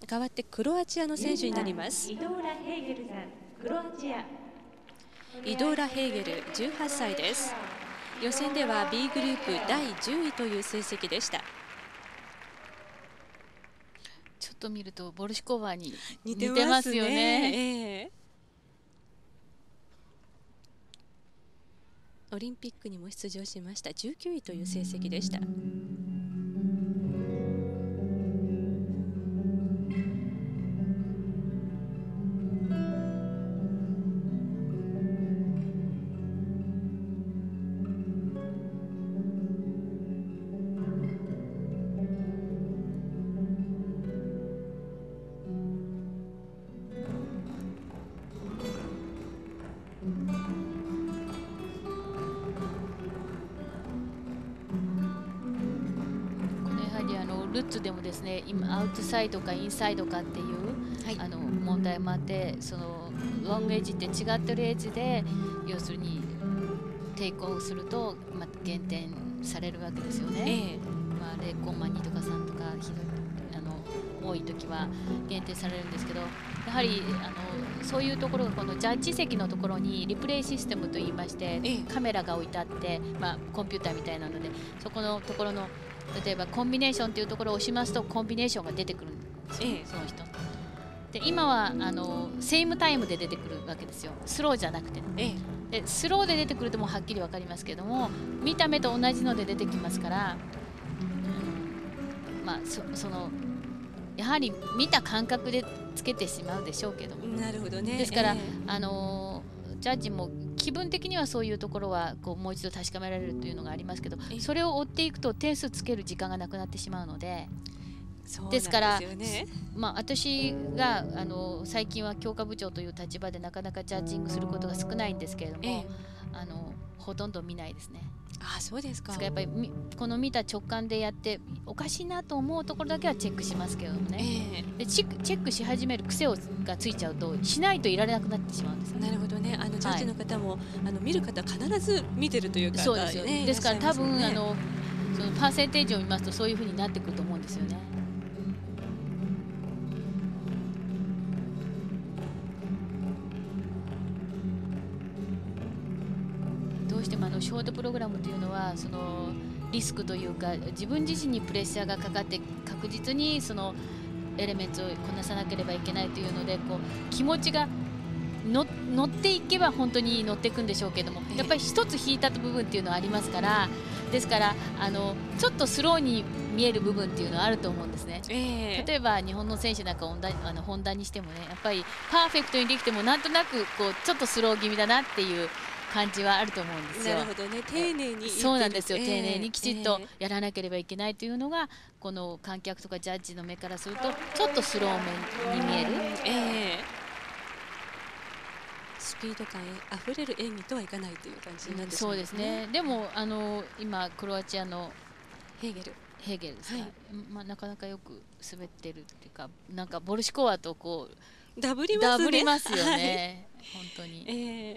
代わってクロアチアの選手になります。 イドーラ・ヘーゲルさん、クロアチア。 イドーラ・ヘーゲル、18歳です。予選では B グループ第10位という成績でした。 ちょっと見るとボルシコバに似てますよね。 オリンピックにも出場しました。19位という成績でした。 ルッツでもですね、今アウトサイドかインサイドかっていう、問題もあって、そのロングエッジって違ってるエッジで要するにテイクオフすると、減点されるわけですよね。0コンマ2とか3とか多い時は減点されるんですけど、やはりそういうところがこのジャッジ席のところにリプレイシステムといいまして、カメラが置いてあって、コンピューターみたいなので、そこのところの例えばコンビネーションというところを押しますとコンビネーションが出てくるんですよ、その人で。今はセイムタイムで出てくるわけですよ、スローじゃなくて、でスローで出てくるともうはっきり分かりますけども、見た目と同じので出てきますから、そのやはり見た感覚でつけてしまうでしょうけども。 なるほどね。 ですから、ジャッジも気分的にはそういうところはもう一度確かめられるというのがありますけど、それを追っていくと点数つける時間がなくなってしまうので。ですから、私が最近は強化部長という立場でなかなかジャッジングすることが少ないんですけれども、ほとんど見ないですね。 そうですか。 やっぱりこの見た直感でやっておかしいなと思うところだけはチェックしますけどね。でチェックし始める癖がついちゃうとしないといられなくなってしまうんです。 なるほどね。ジャッジの方も、見る方必ず見てるというか、 そうですよね。ですから多分そのパーセンテージを見ますとそういうふうになってくると思うんですよね。どうしてもショートプログラムというのはそのリスクというか、自分自身にプレッシャーがかかって確実にそのエレメンツをこなさなければいけないというので、気持ちが乗っていけば本当に乗っていくんでしょうけども、やっぱり一つ引いた部分っていうのはありますから、ですからちょっとスローに見える部分っていうのはあると思うんですね。例えば日本の選手なんかホンダにしてもね、やっぱりパーフェクトにできてもなんとなくちょっとスロー気味だなっていう感じはあると思うんですよ。 なるほどね。丁寧に。 そうなんですよ。丁寧にきちっとやらなければいけないというのが、この観客とかジャッジの目からするとちょっとスローめに見える。 スピード感あふれる演技とはいかないという感じなんですね。 そうですね。でも今クロアチアのヘーゲルですが、なかなかよく滑ってるっていうか、なんかボルシコワとダブりますよね。本当に。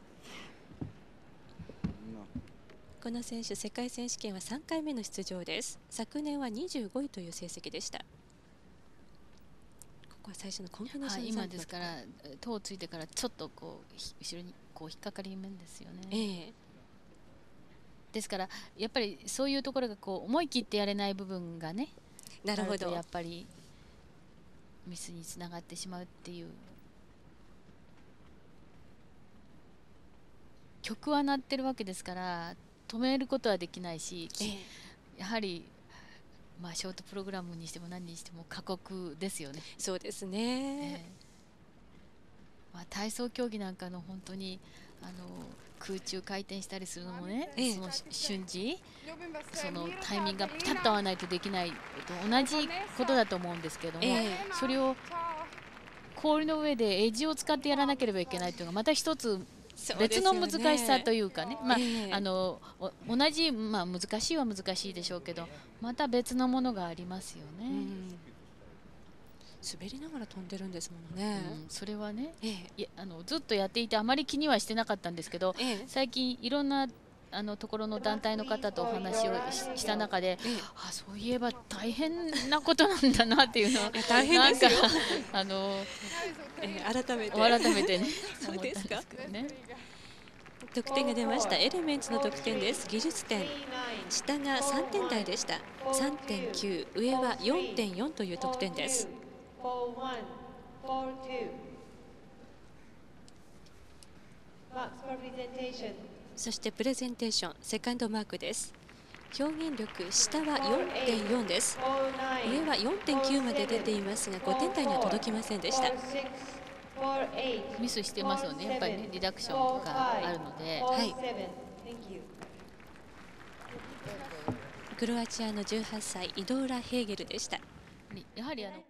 この選手、世界選手権は3回目の出場です。昨年は25位という成績でした。ここは最初のコンビネーション今ですからトをついてからちょっと後ろに引っかかり面ですよね。ですからやっぱりそういうところが思い切ってやれない部分がね、 なるほど、 やっぱりミスにつながってしまうっていう。曲は鳴ってるわけですから止めることはできないし、やはりショートプログラムにしても何にしても過酷ですよね。 そうですね。 体操競技なんかの本当に空中回転したりするのもね、その瞬時そのタイミングがピタッと合わないとできないと同じことだと思うんですけども、それを氷の上でエッジを使ってやらなければいけないというのがまた一つ別の難しさというかね、同じ、難しいは難しいでしょうけど、また別のものがありますよね。 滑りながら飛んでるんですもんね。 それはね、ずっとやっていてあまり気にはしてなかったんですけど、最近いろんなところの団体の方とお話をした中で、あ、そういえば大変なことなんだなっていうのを大変ですよ。 改めてねそうですか。 思ったんですけどね。 得点が出ました。エレメンツの得点です。技術点、下が3点台でした。3.9、上は 4.4 という得点です。そしてプレゼンテーション、セカンドマークです。表現力、下は 4.4 です。上は 4.9 まで出ていますが、5点台には届きませんでした。 ミスしてますよね、やっぱりね、リダクションがあるので。 はい。クロアチアの18歳、イドーラ・ヘーゲルでした。 やはり